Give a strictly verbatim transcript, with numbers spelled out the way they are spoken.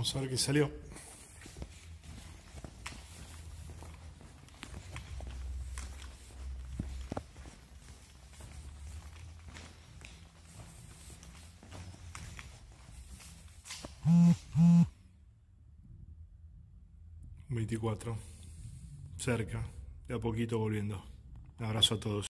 Vamos a ver qué salió. veinticuatro. Cerca. De a poquito volviendo. Un abrazo a todos.